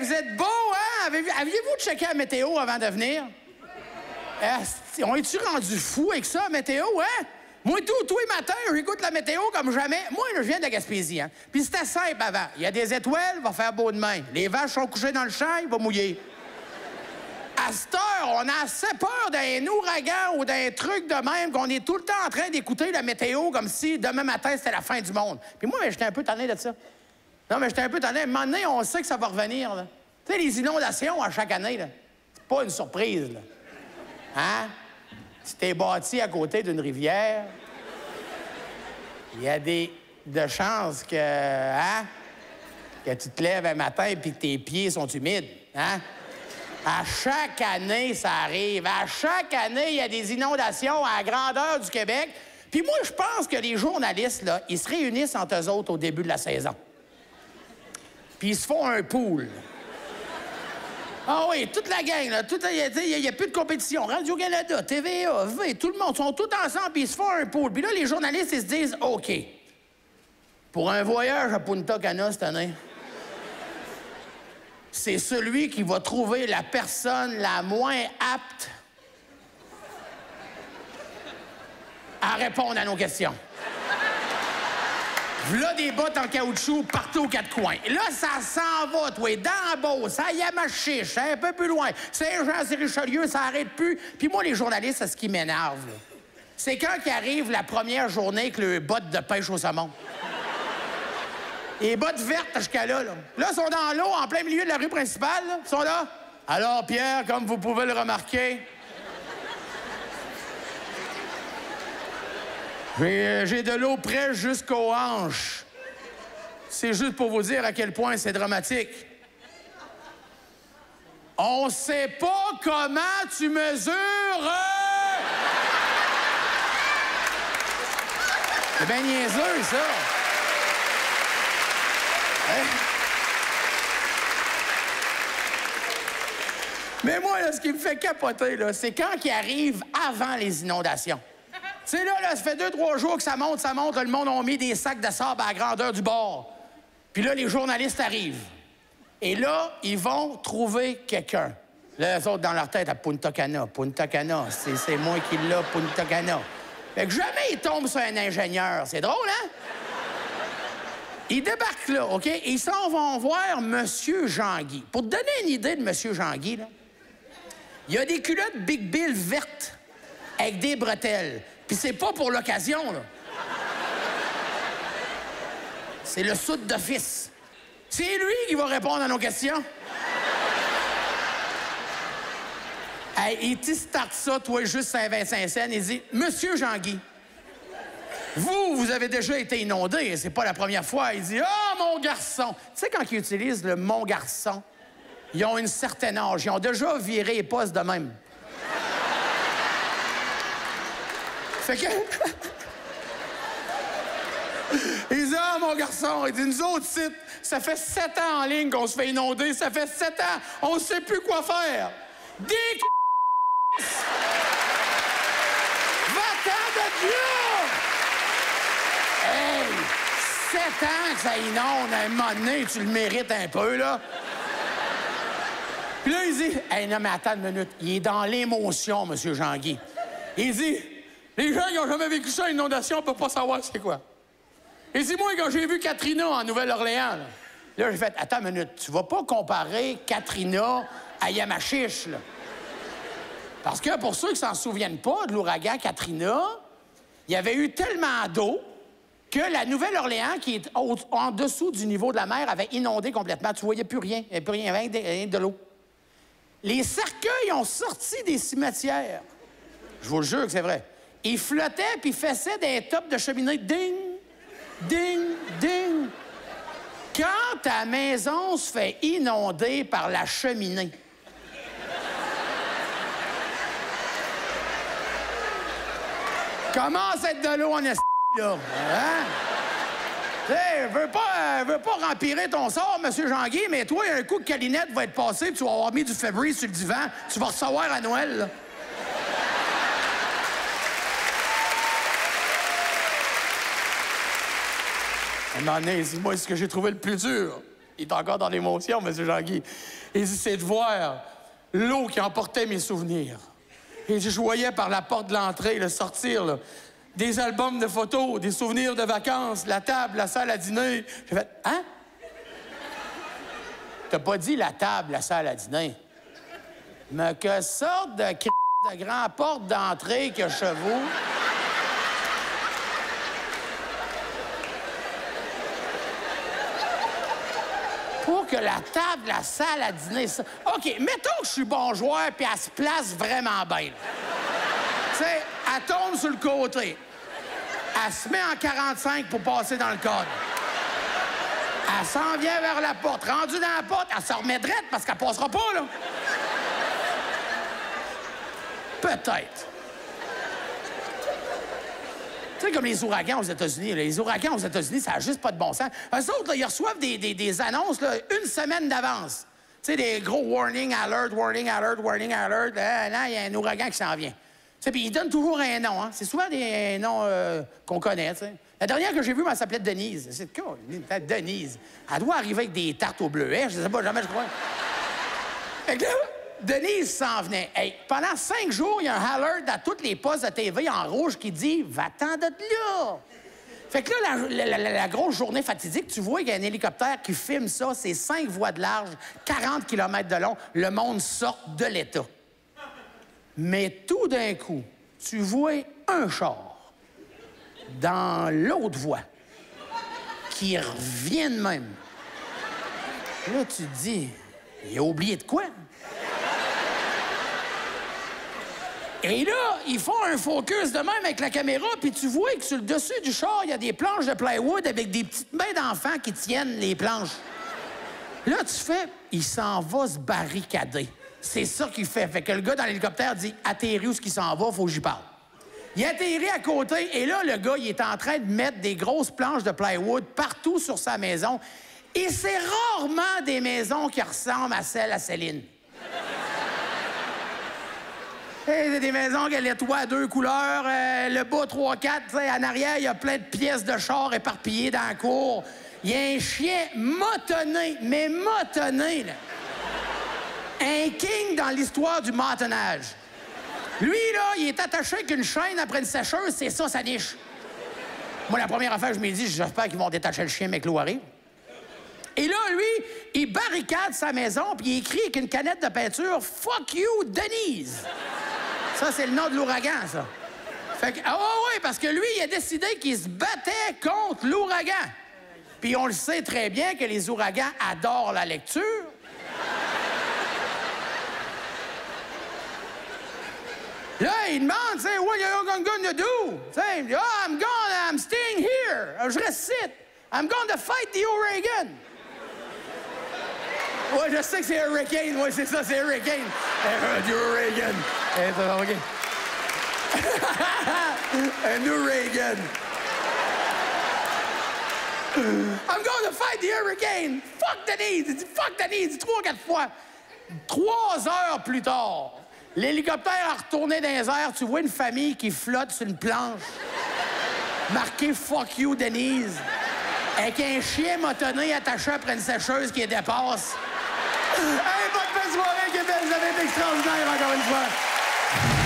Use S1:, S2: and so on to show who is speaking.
S1: vous êtes beaux, hein? Aviez-vous checké la météo avant de venir? On est-tu rendu fou avec ça, la météo, hein? Moi, tous les matins, j'écoute la météo comme jamais. Moi, je viens de la Gaspésie, hein? Puis c'était simple avant. Il y a des étoiles, va faire beau demain. Les vaches sont couchées dans le champ, il va mouiller. À cette heure, on a assez peur d'un ouragan ou d'un truc de même qu'on est tout le temps en train d'écouter la météo comme si demain matin, c'était la fin du monde. Puis moi, j'étais un peu tanné de ça. Non, mais j'étais un peu tanné. À un moment donné, on sait que ça va revenir, là. Tu sais, les inondations à chaque année, là, c'est pas une surprise, là. Hein? Si t'es bâti à côté d'une rivière, il y a de chances que, hein, que tu te lèves un matin et que tes pieds sont humides, hein? À chaque année, ça arrive. À chaque année, il y a des inondations à la grandeur du Québec. Puis moi, je pense que les journalistes, là, ils se réunissent entre eux autres au début de la saison. Puis ils se font un pool. Ah oui, toute la gang, là, il n'y a plus de compétition. Radio-Canada, TVA, V, tout le monde, sont tous ensemble, puis ils se font un pool. Puis là, les journalistes, ils se disent, OK, pour un voyage à Punta Cana cette année, c'est celui qui va trouver la personne la moins apte à répondre à nos questions. V'là des bottes en caoutchouc partout aux quatre coins. Là, ça s'en va, toi, dans Beauce, à Yamachiche, un peu plus loin. Saint-Jean-sur-Richelieu, ça arrête plus. Puis moi, les journalistes, c'est ce qui m'énerve, là. C'est quand qui arrive la première journée avec le bottes de pêche au saumon. Les bottes vertes jusqu'à là, là. Là, ils sont dans l'eau, en plein milieu de la rue principale, là. Ils sont là. Alors, Pierre, comme vous pouvez le remarquer, j'ai de l'eau près jusqu'aux hanches. C'est juste pour vous dire à quel point c'est dramatique. On sait pas comment tu mesures... C'est bien niaiseux, ça. Hein? Mais moi, là, ce qui me fait capoter, là, c'est quand il arrive avant les inondations. Tu sais, là, ça fait 2-3 jours que ça monte, là, le monde a mis des sacs de sable à la grandeur du bord. Puis là, les journalistes arrivent. Et là, ils vont trouver quelqu'un. Là, eux autres, dans leur tête, à Punta Cana. Punta Cana, c'est moi qui l'ai, Punta Cana. Fait que jamais ils tombent sur un ingénieur. C'est drôle, hein? Ils débarquent là, OK? Et ils s'en vont voir M. Jean-Guy. Pour te donner une idée de M. Jean-Guy, là, il y a des culottes Big Bill vertes avec des bretelles. Puis c'est pas pour l'occasion, là. C'est le soude d'office. C'est lui qui va répondre à nos questions. Hey, il te starte ça, toi, juste Saint-Vincent-Seine. Il dit, Monsieur Jean-Guy, vous avez déjà été inondé, c'est pas la première fois. Il dit, ah, mon garçon. Tu sais, quand ils utilisent le mon garçon, ils ont une certaine âge. Ils ont déjà viré les postes de même. Fait que... Il dit, ah, mon garçon, il dit, nous autres, ça fait 7 ans en ligne qu'on se fait inonder, ça fait 7 ans, on sait plus quoi faire. Des Va-t'en de Dieu! Hey, 7 ans que ça inonde, à un moment donné, tu le mérites un peu, là. Puis là, il dit, hey, non, mais attends une minute, il est dans l'émotion, M. Jean-Guy. Il dit, les gens qui n'ont jamais vécu ça, une inondation, ne peuvent pas savoir c'est quoi. Il dit, moi, quand j'ai vu Katrina en Nouvelle-Orléans, là, j'ai fait, attends une minute, tu vas pas comparer Katrina à Yamachiche, là. Parce que pour ceux qui s'en souviennent pas de l'ouragan Katrina, il y avait eu tellement d'eau que la Nouvelle-Orléans, qui est en dessous du niveau de la mer, avait inondé complètement. Tu voyais plus rien. Il n'y avait plus rien, rien de l'eau. Les cercueils ont sorti des cimetières. Je vous le jure que c'est vrai. Ils flottaient puis fessaient des tops de cheminée. Ding, ding, ding. Quand ta maison se fait inonder par la cheminée, commence à être de l'eau en est là. Hein? Tu sais, veux pas rempirer ton sort, M. Jean-Guy, mais toi, un coup que Calinette va être passé, tu vas avoir mis du Febreze sur le divan, tu vas recevoir à Noël, là. À un moment donné, dis-moi ce que j'ai trouvé le plus dur. Il est encore dans l'émotion, M. Jean-Guy. Il dit, c'est de voir l'eau qui emportait mes souvenirs. Et je voyais par la porte de l'entrée là, sortir là, des albums de photos, des souvenirs de vacances, la table, la salle à dîner. J'ai fait, hein? T'as pas dit la table, la salle à dîner. Mais que sorte de grand porte d'entrée que chevaux? Pour que la table, la salle à dîner... Ça... OK, mettons que je suis bon joueur puis elle se place vraiment bien. Tu sais, elle tombe sur le côté. Elle se met en 45 pour passer dans le cadre. Elle s'en vient vers la porte. Rendue dans la porte, elle se remet drette parce qu'elle passera pas, là. Peut-être. Tu sais, comme les ouragans aux États-Unis. Là. Les ouragans aux États-Unis, ça n'a juste pas de bon sens. Eux autres, là, ils reçoivent des annonces là, une semaine d'avance. Tu sais, des gros warning alert, warning alert, warning alert. Là, il y a un ouragan qui s'en vient. Tu sais, puis ils donnent toujours un nom. Hein. C'est souvent des noms qu'on connaît, tu sais. La dernière que j'ai vue, elle s'appelait Denise. C'est quoi? Denise. Elle doit arriver avec des tartes au bleuet. Je ne sais pas, jamais je crois. Fait que là, Denise s'en venait. Hey, pendant 5 jours, il y a un alert à tous les postes de TV en rouge qui dit « Va-t'en de là! » Fait que là, la grosse journée fatidique, tu vois qu'il y a un hélicoptère qui filme ça, c'est 5 voies de large, 40 km de long, le monde sort de l'État. Mais tout d'un coup, tu vois un char dans l'autre voie qui revient de même. Là, tu te dis, il a oublié de quoi? Et là, ils font un focus de même avec la caméra, puis tu vois que sur le dessus du char, il y a des planches de plywood avec des petites mains d'enfants qui tiennent les planches. Là, tu fais, il s'en va se barricader. C'est ça qu'il fait. Fait que le gars dans l'hélicoptère dit, atterris où ce qu'il s'en va, faut que j'y parle. Il atterrit à côté, et là, le gars, il est en train de mettre des grosses planches de plywood partout sur sa maison. Et c'est rarement des maisons qui ressemblent à celle à Céline. C'est des maisons qui ont les toits à 2 couleurs, le bas 3-4, en arrière, il y a plein de pièces de char éparpillées dans la cour. Il y a un chien motonné, mais motonné, là. Un king dans l'histoire du motonnage. Lui, là, il est attaché avec une chaîne après une sécheuse, c'est ça, sa niche. Moi, la première affaire que je me dis, j'espère qu'ils vont détacher le chien, mais que l'eau arrive. Et là, lui, il barricade sa maison, puis il écrit avec une canette de peinture « Fuck you, Denise ». Ça, c'est le nom de l'ouragan, ça. Fait que, ah ouais, parce que lui, il a décidé qu'il se battait contre l'ouragan. Puis on le sait très bien que les ouragans adorent la lecture. Là, il demande, tu sais, what are you gonna do? Tu sais, il dit, I'm staying here. Je reste ici. I'm going to fight the Hurricane. Ouais, je sais que c'est Hurricane. Ouais, c'est ça, c'est Hurricane. Du Hurricane. OK. Un Hurricane. I'm going to fight the Hurricane. Fuck Denise. Il dit, fuck Denise. Il dit 3-4 fois. 3 heures plus tard, l'hélicoptère a retourné dans les airs. Tu vois une famille qui flotte sur une planche. Marqué « Fuck you, Denise ». Avec un chien motonné attaché après une sécheuse qui les dépasse. Hey, bonne belle soirée, Québec! Vous avez été extraordinaire, encore une fois.